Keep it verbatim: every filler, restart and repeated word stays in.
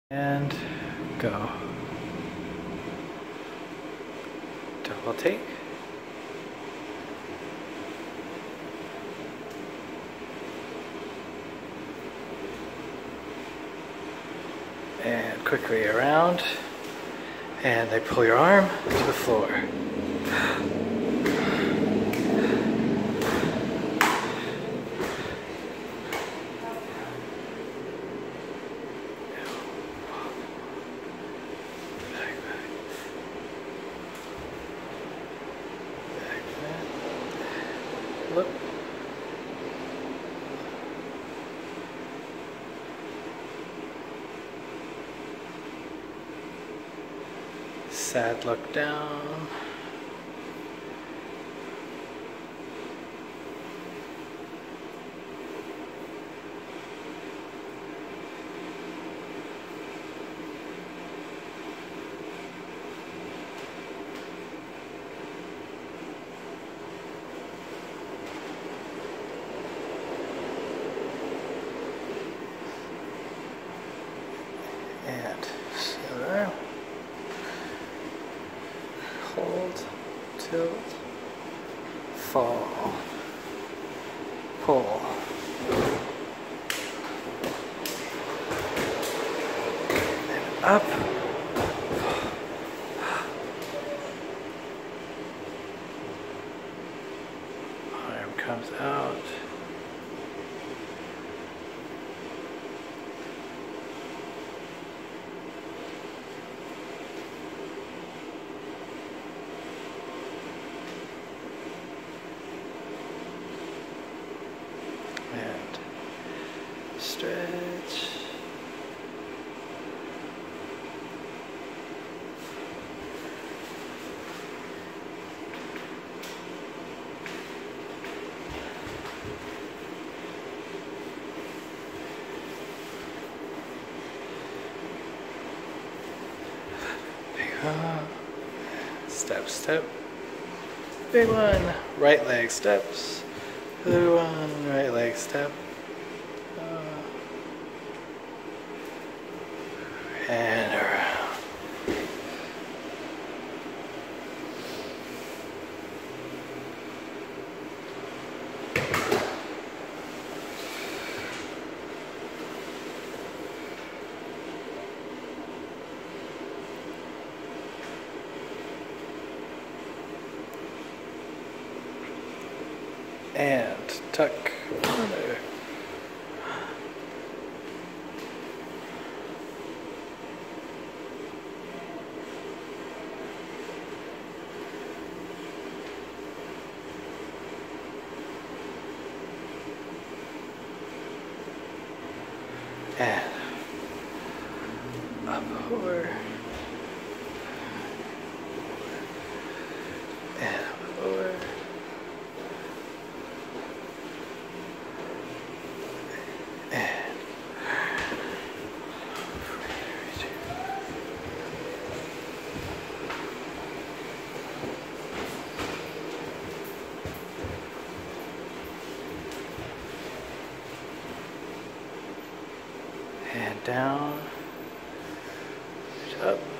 And go. Double take. And quickly around. And they pull your arm to the floor. Look. Sad look down. And shoulder, hold, tilt, fall, pull, and up, arm comes out. And stretch. Big one. Step, step. Big one. Right leg steps. Other one, right leg step. Uh, and around. And tuck under. And up over. And up over. And down, up.